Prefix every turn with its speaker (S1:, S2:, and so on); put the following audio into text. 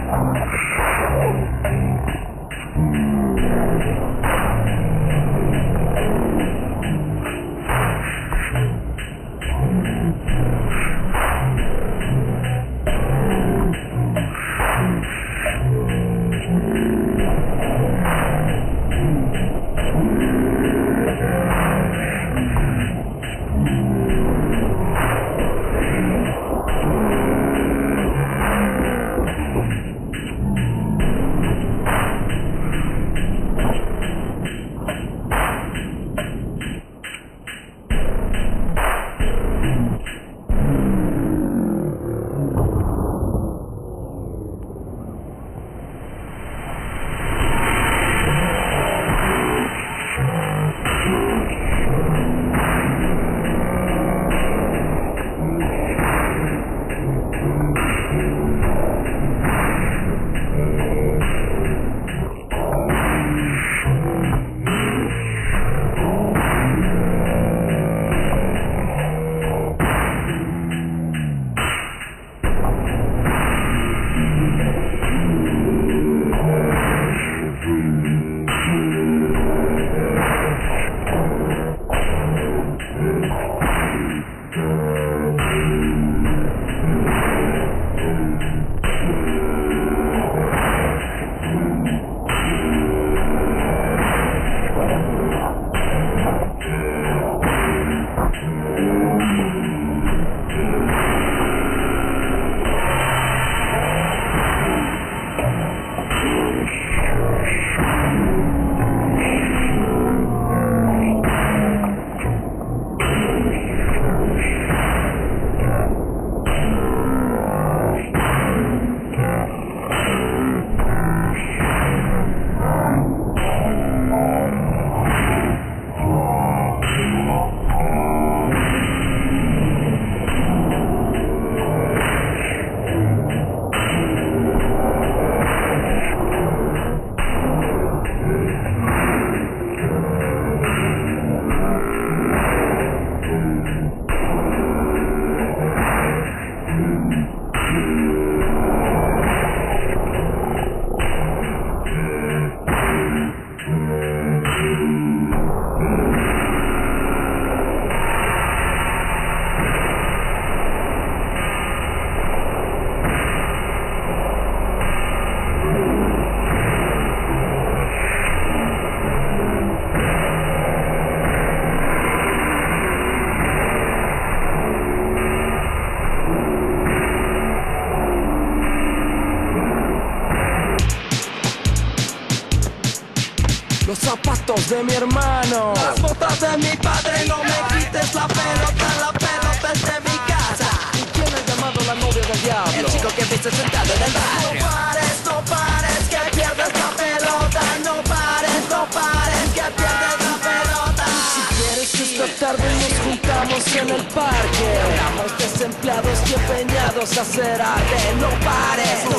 S1: Los zapatos de mi hermano,
S2: las botas de mi padre. No me quites la pelota es de mi casa.
S1: ¿Y quién ha llamado la novia del diablo?
S2: El chico que viste sentado en el barrio. No pares, que pierdes la pelota. No pares, que pierdes la pelota.
S1: Si quieres esta tarde nos juntamos en el parque.
S2: Estamos desempleados y empeñados a hacer arte. No pares,